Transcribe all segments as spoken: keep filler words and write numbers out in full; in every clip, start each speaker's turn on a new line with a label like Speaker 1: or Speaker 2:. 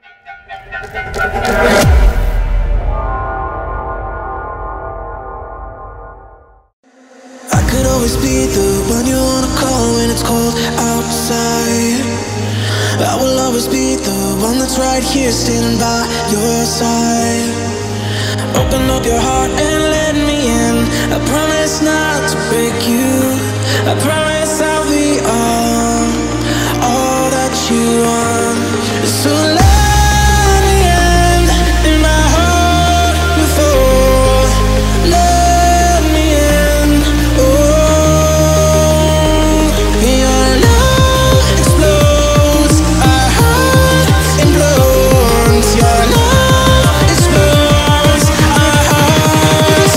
Speaker 1: I could always be the one you wanna call when it's cold outside. I will always be the one that's right here standing by your side. Open up your heart and let me in. I promise not to break you. I promise I'll be all, all that you want. So let me in, in my heart before. Let me in, oh. Your love explodes, our heart implodes. Your love explodes, our hearts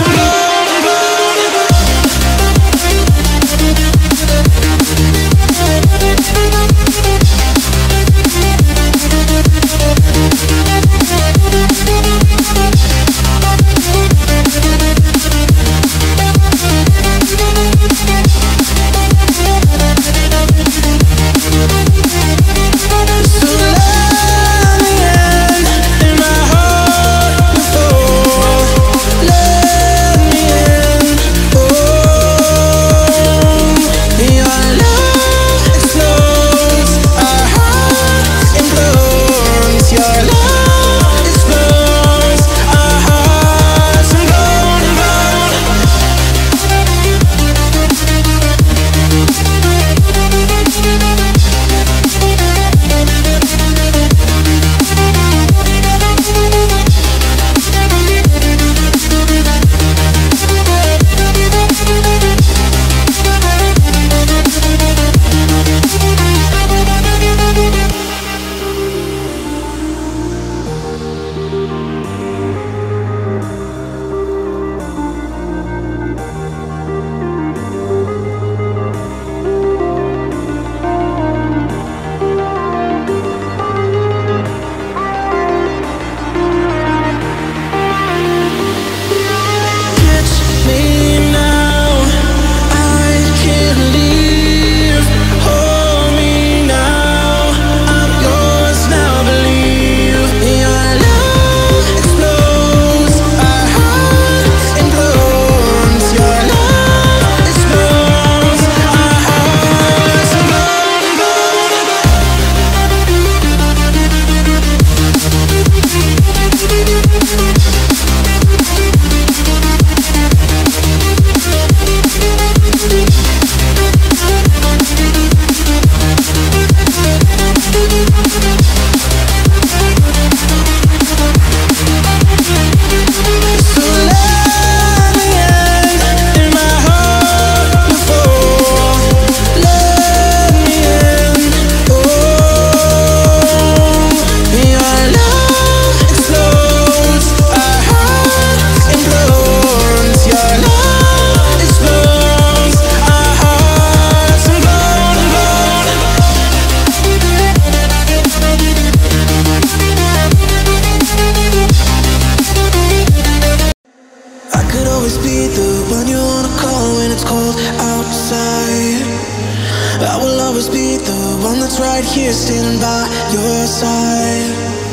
Speaker 1: right here standing by your side.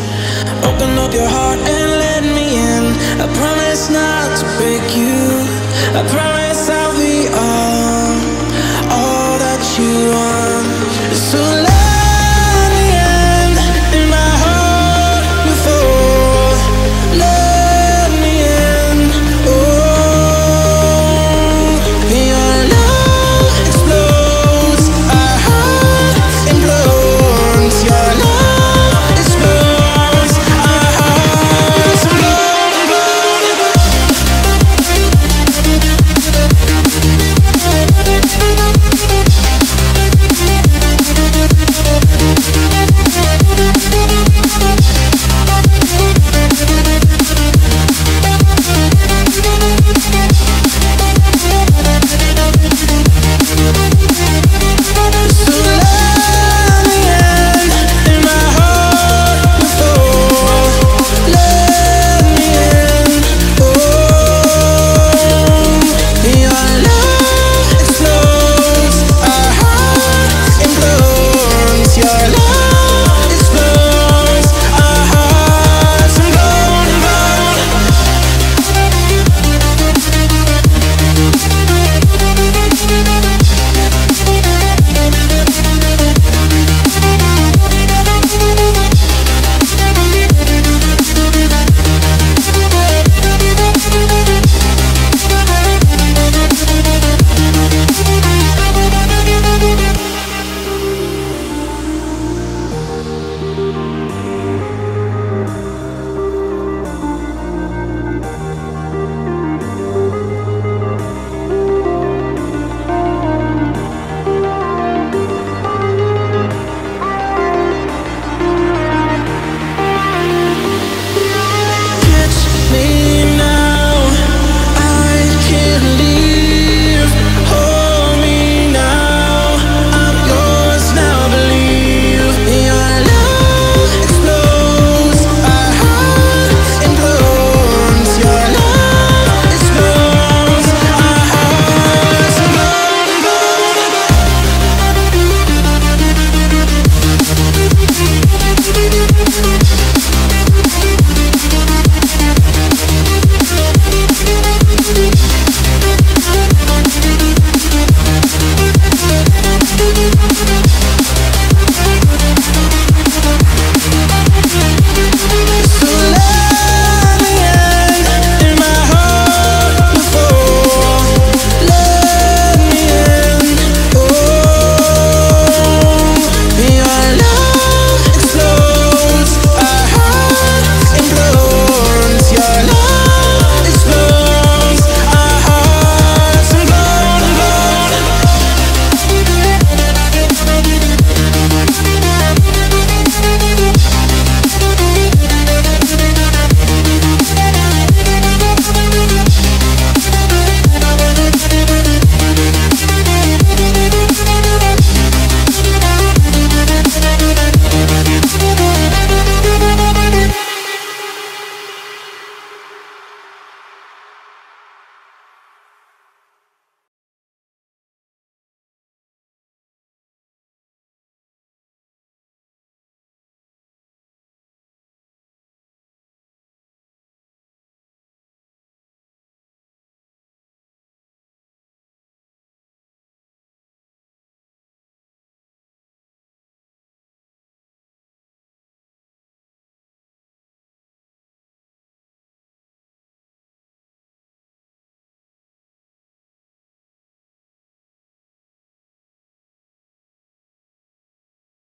Speaker 1: Open up your heart and let me in. I promise not to break you. I promise I'll be all, all that you want.